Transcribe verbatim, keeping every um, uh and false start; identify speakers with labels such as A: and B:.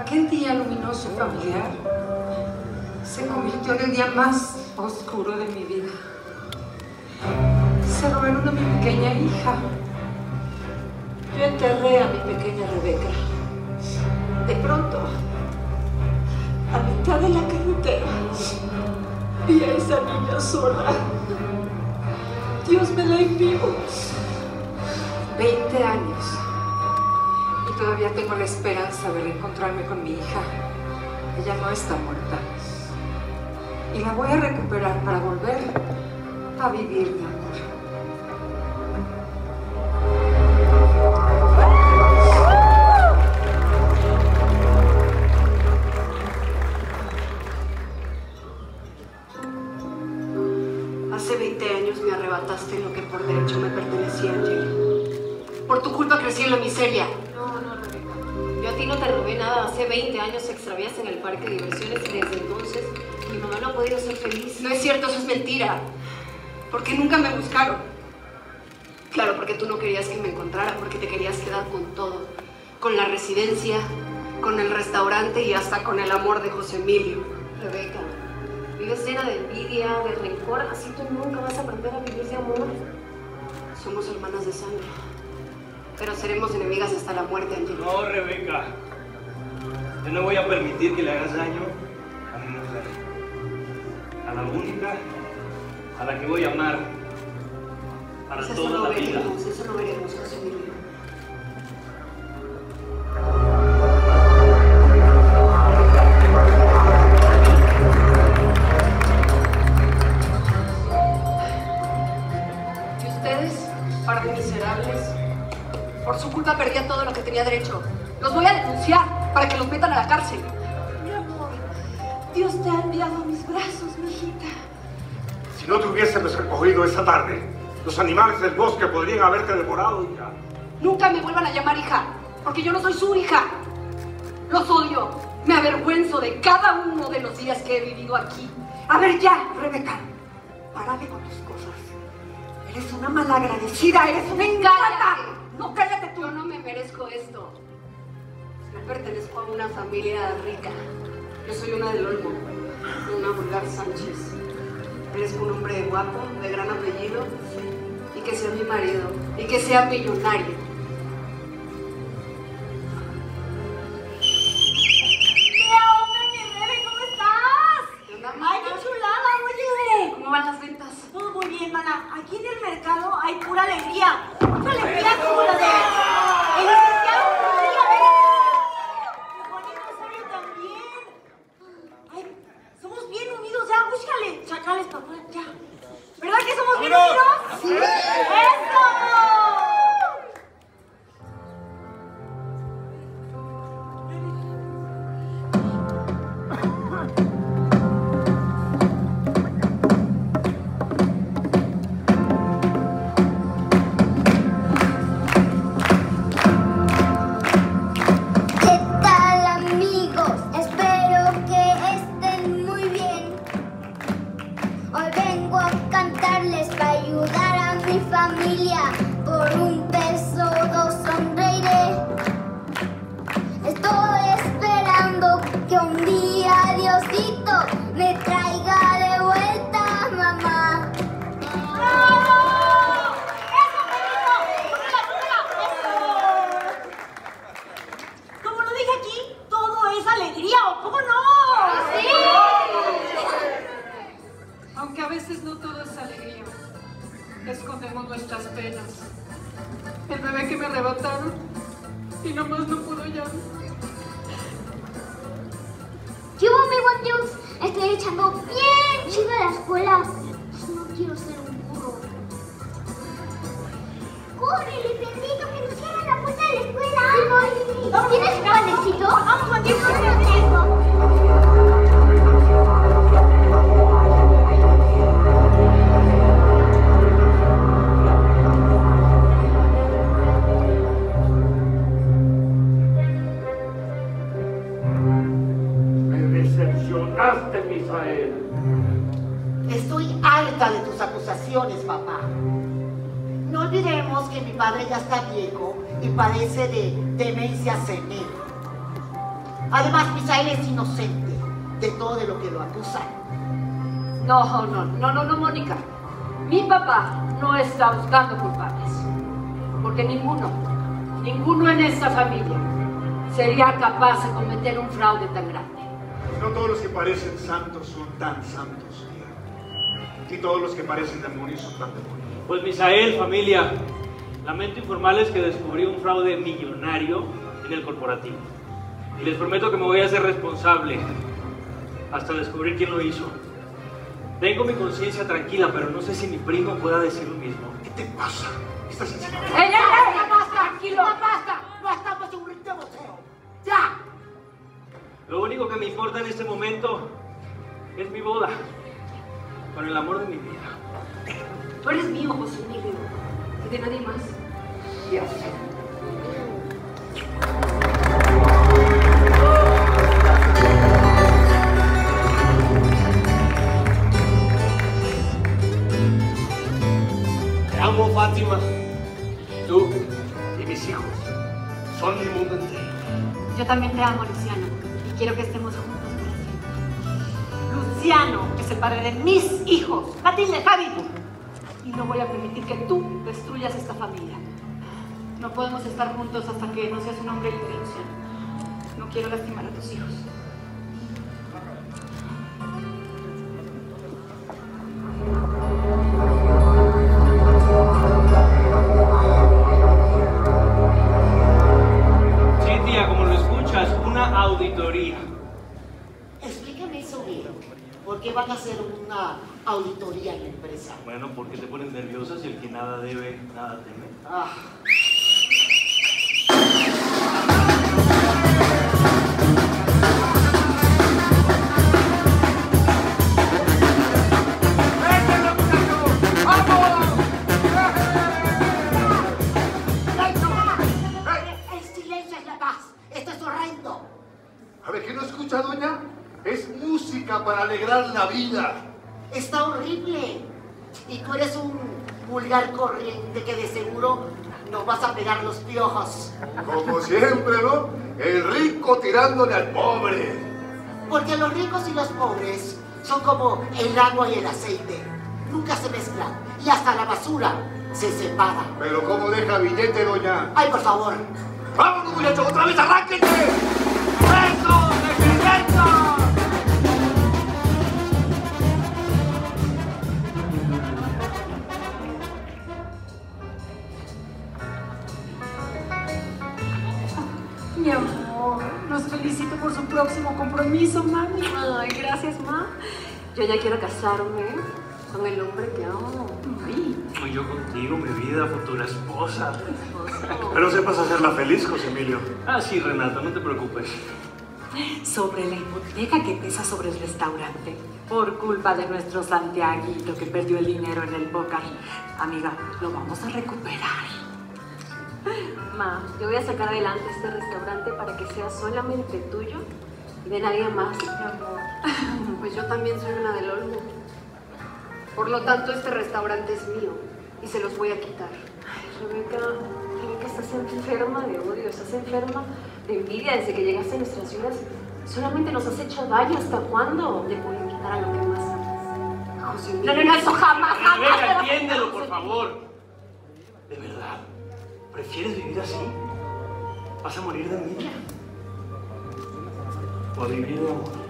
A: Aquel día luminoso y familiar se convirtió en el día más oscuro de mi vida. Se robaron a mi pequeña hija. Yo enterré a mi pequeña Rebeca. De pronto, a mitad de la carretera, vi a esa niña sola. Dios me la envió. Veinte años. Y todavía tengo la esperanza de reencontrarme con mi hija. Ella no está muerta. Y la voy a recuperar para volver a vivir mi amor.
B: Hace veinte años me arrebataste lo que por derecho me pertenecía, Angel. Por tu culpa crecí en la miseria.
C: No, no, Rebeca. Yo a ti no te robé nada. Hace veinte años te extraviaste en el parque de diversiones y desde entonces mi mamá no ha podido ser feliz.
B: No es cierto, eso es mentira. Porque nunca me buscaron. Claro, porque tú no querías que me encontrara, porque te querías quedar con todo. Con la residencia, con el restaurante y hasta con el amor de José Emilio.
C: Rebeca, vives llena de envidia, de rencor. Así tú nunca vas a aprender a vivir de amor.
B: Somos hermanas de sangre. Pero seremos enemigas hasta la muerte, Angel.
D: No, Rebeca. Yo no voy a permitir que le hagas daño a mi mujer. A la única a la que voy a amar para
B: Eso
D: toda
B: no
D: la vida.
B: veremos, eso no veremos, José Emilio. Y ustedes, par de miserables, por su culpa perdí todo lo que tenía derecho. Los voy a denunciar para que los metan a la cárcel.
A: Mi amor, Dios te ha enviado a mis brazos, mijita.
E: Si no te hubiésemos recogido esa tarde, los animales del bosque podrían haberte devorado, hija.
B: Nunca me vuelvan a llamar hija, porque yo no soy su hija. Los odio. Me avergüenzo de cada uno de los días que he vivido aquí.
A: A ver ya, Rebeca, párale con tus cosas. Eres una malagradecida, eres una ingrata. No, cállate tú.
B: Yo no me merezco esto. No pertenezco a una familia rica. Yo soy una del Olmo, una vulgar Sánchez. Merezco un hombre guapo, de gran apellido, y que sea mi marido, y que sea millonario.
F: ¿Qué onda, mi Rebe? ¿Cómo estás?
B: ¿Qué onda,
F: ¡Ay, qué chulada, oye!
B: ¿Cómo van las ventas?
F: Todo muy bien, mana. Aquí en el mercado hay pura alegría. Mucha alegría como la de el licenciado Rodríguez. ¡Qué bonito Osorio también! ¡Ay, somos bien unidos! Ya, búscale chacales para afuera, ya. ¿Verdad que somos bien unidos? ¡Sí! ¡Eso!
G: Estoy harta de tus acusaciones, papá. No olvidemos que mi padre ya está viejo y padece de demencia senil. Además, Misael es inocente de todo de lo que lo acusan.
A: No, no, no, no, no, Mónica. Mi papá no está buscando culpables. Porque ninguno, ninguno en esta familia sería capaz de cometer un fraude tan grande.
E: No todos los que parecen santos son tan santos, tía. Y todos los que parecen demonios son tan demonios.
D: Pues Misael, familia, lamento informarles que descubrí un fraude millonario en el corporativo. Y les prometo que me voy a hacer responsable hasta descubrir quién lo hizo. Tengo mi conciencia tranquila, pero no sé si mi primo pueda decir lo mismo.
E: ¿Qué te pasa? ¿Estás en serio?
A: ¡Ey, ey, ey! ¡Ya basta! ¡Tranquilo!
G: ¡Ya basta! ¡No estamos en un ring de boxeo! ¡Ya!
D: Lo único que me importa en este momento es mi boda con el amor de mi vida.
C: Tú eres mío, José Emilio, y de nadie más.
A: Ya sé.
E: Te amo, Fátima. Tú y mis hijos son mi mundo entero.
C: Yo también te amo, Luciano, y quiero que estemos juntos para siempre.
F: Luciano es el padre de mis hijos. Matilde, Javi.
C: Y no voy a permitir que tú destruyas esta familia. No podemos estar juntos hasta que no seas un hombre libre, Luciano. No quiero lastimar a tus hijos.
D: Sí, tía, como lo escuchas, una auditoría.
G: Explícame eso bien. ¿Por qué van a hacer una auditoría en la empresa?
D: Bueno, porque te ponen nerviosas y el que nada debe, nada teme.
G: Ah. El silencio es la paz. Esto es horrendo.
E: A ver, ¿qué no escucha, doña? Es música para alegrar la vida.
G: Está horrible. Y tú eres un vulgar corriente que de seguro nos vas a pegar los piojos.
E: Como siempre, ¿no? El rico tirándole al pobre.
G: Porque los ricos y los pobres son como el agua y el aceite. Nunca se mezclan. Y hasta la basura se separa.
E: Pero ¿cómo deja billete, doña?
G: Ay, por favor.
E: ¡Vámonos, muchachos! ¡Otra vez arránquense! ¡Eso! ¡Eso!
C: Mi amor, nos felicito por su próximo compromiso, mami. Ay, gracias, ma. Yo ya quiero casarme con el hombre que amo. Ay,
D: Y yo contigo, mi vida, futura esposa.
C: esposo.
E: Pero sepas hacerla feliz, José Emilio.
D: Ah, sí, Renata, no te preocupes.
A: Sobre la hipoteca que pesa sobre el restaurante por culpa de nuestro Santiaguito que perdió el dinero en el póker. Amiga, lo vamos a recuperar.
C: Ma, yo voy a sacar adelante este restaurante para que sea solamente tuyo y de nadie más, mi amor. Pues yo también soy una del Olmo. Por lo tanto, este restaurante es mío y se los voy a quitar. Ay, Rebeca, Rebeca, estás enferma de odio, estás enferma de envidia desde que llegaste a nuestras vidas. Solamente nos has hecho daño. ¿Hasta cuándo? Te voy a quitar a lo que más amas. José Emilio.
A: No, no, no, eso jamás, jamás.
D: Rebeca, entiéndelo, por favor. De verdad, ¿prefieres vivir así? ¿Vas a morir de envidia? ¿O a vivir de amor?